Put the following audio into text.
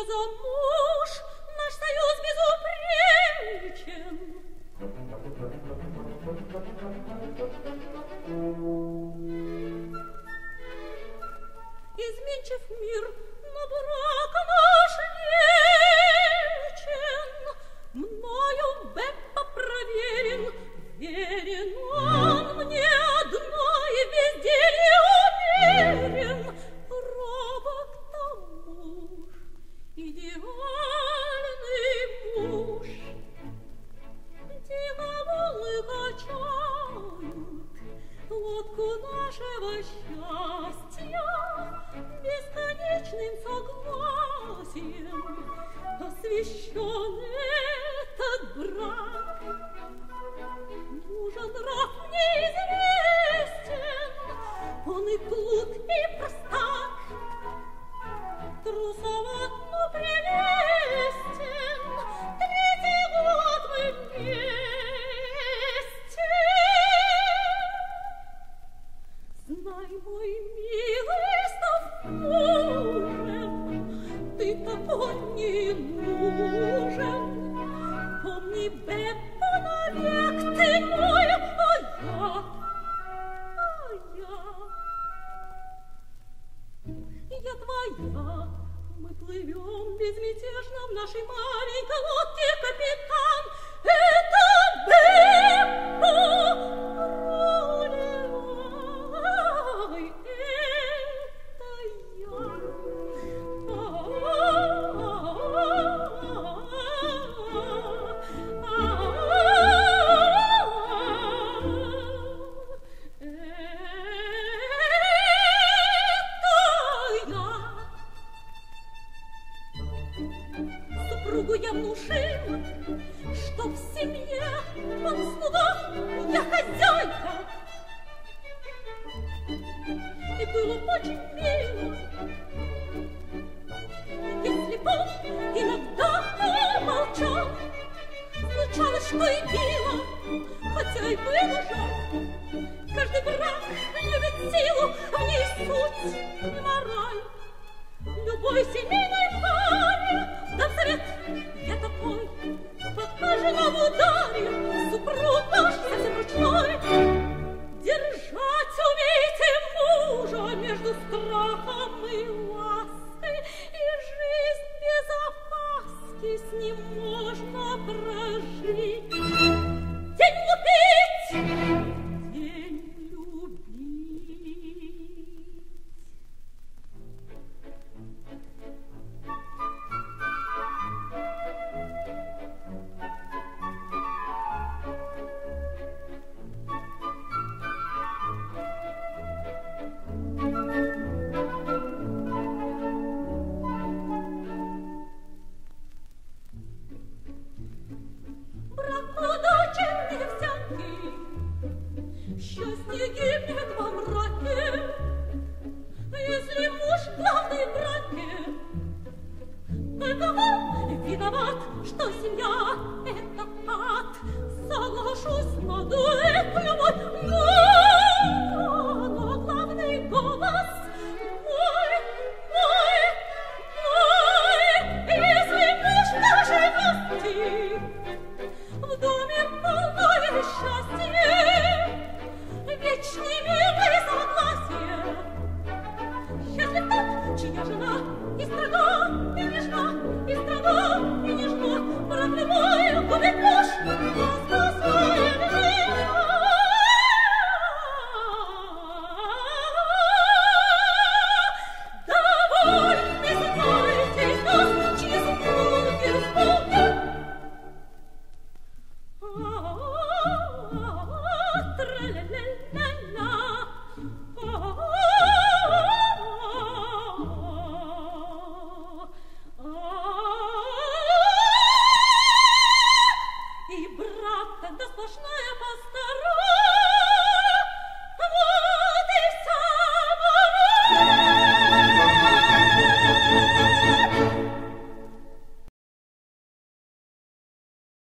за муж, наш союз безупречен. Изменчив мир, но брак наш вечен. Мною Беппо проверен, верен он мне одной, везде уверен. Робок там муж, идеальный муж. Тихо волны качают лодку нашего счастья, бесконечным согласием освящен этот брак. Мужа нрав неизвестен, он и плут, и простак, трусоват, но прелестен. Третий год мы вместе. Знай, мой милый, став мужем, ты такой не нужен. Помни, Беппо, навек ты мой, я твоя. Мы плывем безмятежно в нашей маленькой лодке, капитан. Это Беппо рулевой, это я. Супругу я внушила, что в семье он слуга, я хозяйка. И было очень мило, если бы он иногда молчал. Случалось, что и била, хотя и было жаль. Каждый брак любит силу, в ней суть и мораль. Любой семейной паре дам совет, я такой, пока жена в ударе, супруг наш совсем ручной. Держать умейте мужа между страхом и лаской, и жизнь без опаски с ним можно прожить. День лупить, день любить. Брак удачен не всякий, счастье гибнет во мраке. Если муж главный в браке, только он виноват, что семья — это ад. Соглашусь на дуэт любовь, но главный голос мой. Если муж даже гостит, в доме полное счастье, вечный мир и согласие. Счастлив тот, чья жена и строга, и нежна,